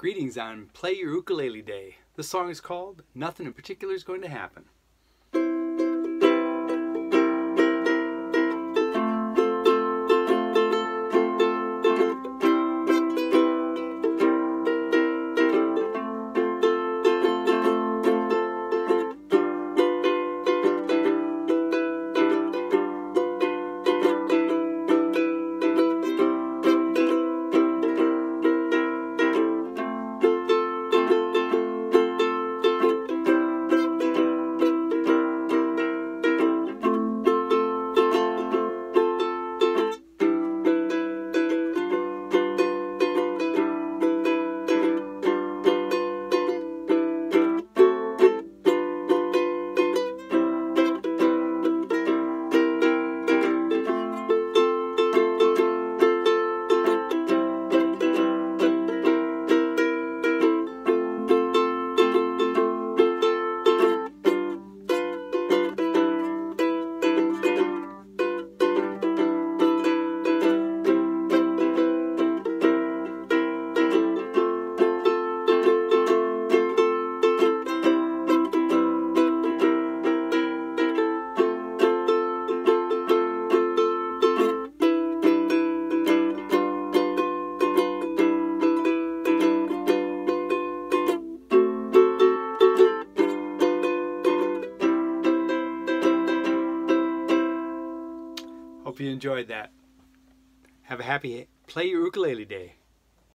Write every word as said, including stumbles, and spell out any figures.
Greetings on Play Your Ukulele Day. The song is called Nothing in Particular is Going to Happen. Hope you enjoyed that. Have a happy Play Your Ukulele Day.